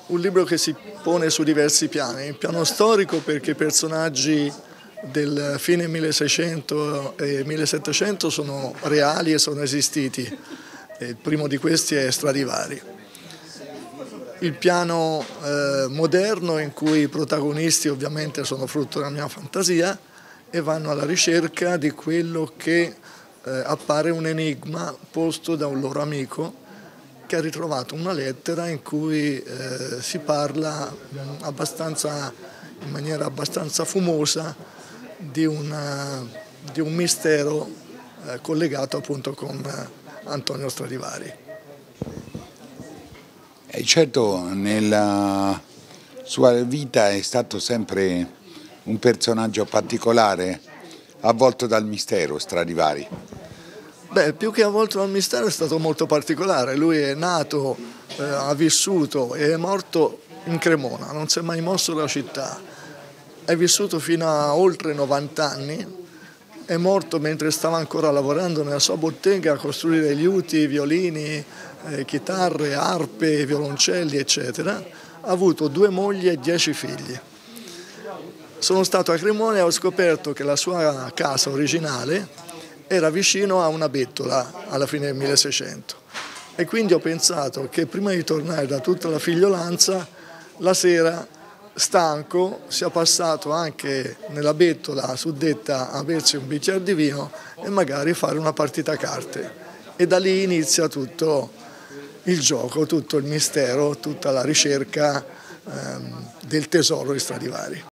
Un libro che si pone su diversi piani. Il piano storico, perché i personaggi del fine 1600 e 1700 sono reali e sono esistiti. Il primo di questi è Stradivari. Il piano moderno, in cui i protagonisti ovviamente sono frutto della mia fantasia e vanno alla ricerca di quello che appare un enigma posto da un loro amico che ha ritrovato una lettera in cui si parla in maniera abbastanza fumosa di un mistero collegato appunto con Antonio Stradivari. Certo, nella sua vita è stato sempre un personaggio particolare, avvolto dal mistero, Stradivari. Beh, più che avvolto dal mistero è stato molto particolare. Lui è nato, ha vissuto e è morto in Cremona, non si è mai mosso dalla città. È vissuto fino a oltre 90 anni, è morto mentre stava ancora lavorando nella sua bottega a costruire liuti, violini, chitarre, arpe, violoncelli, eccetera. Ha avuto 2 mogli e 10 figli. Sono stato a Cremona e ho scoperto che la sua casa originale era vicino a una bettola alla fine del 1600 e quindi ho pensato che prima di tornare da tutta la figliolanza, la sera, stanco, sia passato anche nella bettola suddetta a bersi un bicchiere di vino e magari fare una partita a carte. E da lì inizia tutto il gioco, tutto il mistero, tutta la ricerca del tesoro di Stradivari.